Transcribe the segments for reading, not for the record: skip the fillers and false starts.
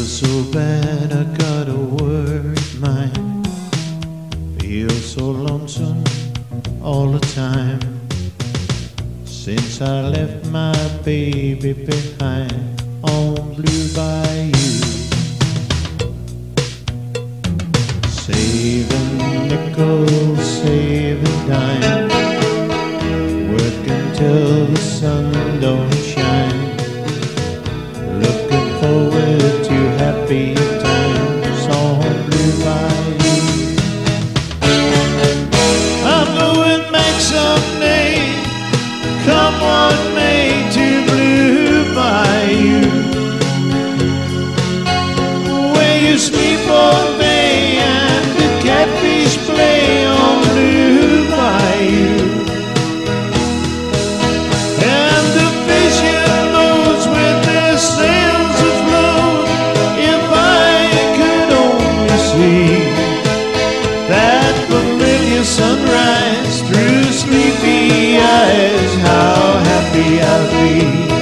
so bad I got a worried mind. Feel so lonesome all the time. Since I left my baby behind on Blue Bayou. Saving nickels, saving dimes, working till the sun don't shine. Looking forward to happy times on Blue Bayou. I'm going back someday, come what may, to Blue Bayou, where you sleep all day and the catfish play on Blue Bayou. And the fishing boats with their sails afloat, if I could only see that familiar sunrise through sleepy eyes, how happy I'll be.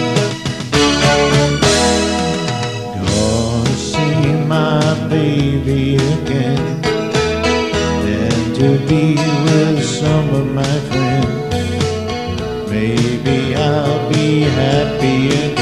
Gonna see my baby again, then to be with some of my friends. Maybe I'll be happy again.